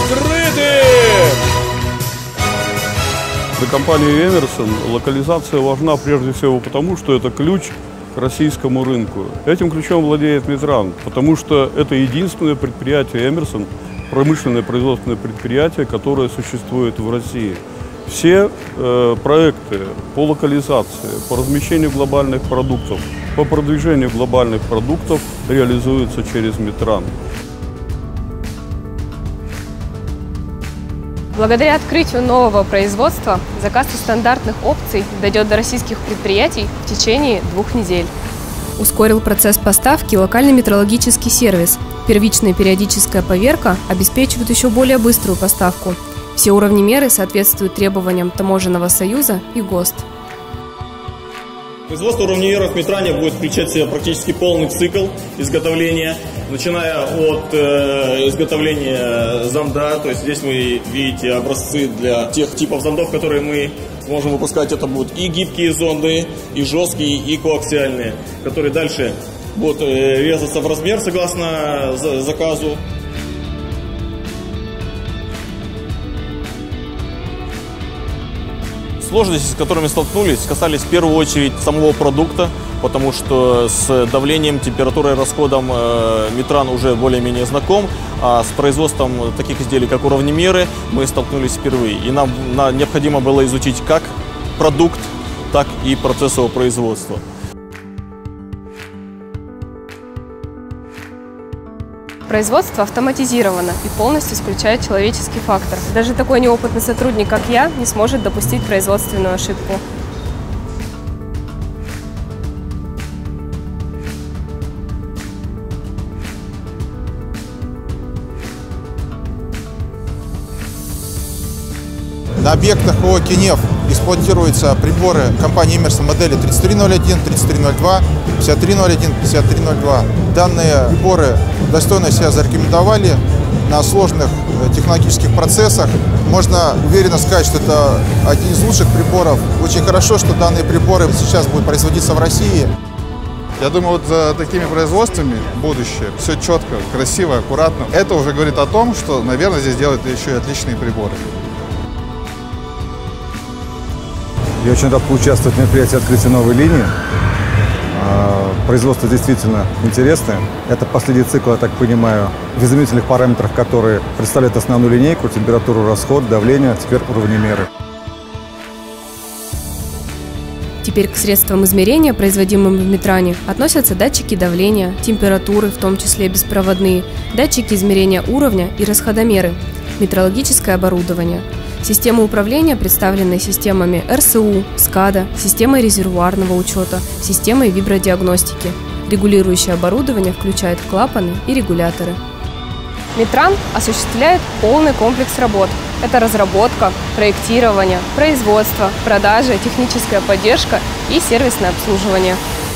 открыты! Для компании Эмерсон локализация важна прежде всего потому, что это ключ к российскому рынку. Этим ключом владеет Метран, потому что это единственное предприятие Эмерсон, промышленное производственное предприятие, которое существует в России. Все проекты по локализации, по размещению глобальных продуктов, по продвижению глобальных продуктов реализуются через Метран. Благодаря открытию нового производства заказ стандартных опций дойдет до российских предприятий в течение 2 недель. Ускорил процесс поставки локальный метрологический сервис. Первичная и периодическая поверка обеспечивают еще более быструю поставку. Все уровни меры соответствуют требованиям Таможенного союза и ГОСТ. Производство уровнемеров в Метране будет включать в себя практически полный цикл изготовления, начиная от изготовления зонда, то есть здесь вы видите образцы для тех типов зондов, которые мы можем выпускать. Это будут и гибкие зонды, и жесткие, и коаксиальные, которые дальше будут резаться в размер согласно заказу. Сложности, с которыми столкнулись, касались в первую очередь самого продукта, потому что с давлением, температурой, расходом Метран уже более-менее знаком, а с производством таких изделий, как уровнемеры, мы столкнулись впервые. И нам необходимо было изучить как продукт, так и процесс его производства. Производство автоматизировано и полностью исключает человеческий фактор. Даже такой неопытный сотрудник, как я, не сможет допустить производственную ошибку. На объектах ООО «Кинев» эксплуатируются приборы компании Эмерсон модели 3301, 3302, 5301, 5302. Данные приборы достойно себя зарекомендовали на сложных технологических процессах. Можно уверенно сказать, что это один из лучших приборов. Очень хорошо, что данные приборы сейчас будут производиться в России. Я думаю, вот за такими производствами будущее. Все четко, красиво, аккуратно. Это уже говорит о том, что, наверное, здесь делают еще и отличные приборы. Я очень рад поучаствовать в мероприятии открытия новой линии. Производство действительно интересное. Это последний цикл, я так понимаю, в измерительных параметрах, которые представляют основную линейку, температуру, расход, давление, теперь уровнемеры. Теперь к средствам измерения, производимым в Метране, относятся датчики давления, температуры, в том числе беспроводные, датчики измерения уровня и расходомеры, метрологическое оборудование. Системы управления представлены системами РСУ, СКАДА, системой резервуарного учета, системой вибродиагностики. Регулирующее оборудование включает клапаны и регуляторы. Метран осуществляет полный комплекс работ. Это разработка, проектирование, производство, продажа, техническая поддержка и сервисное обслуживание.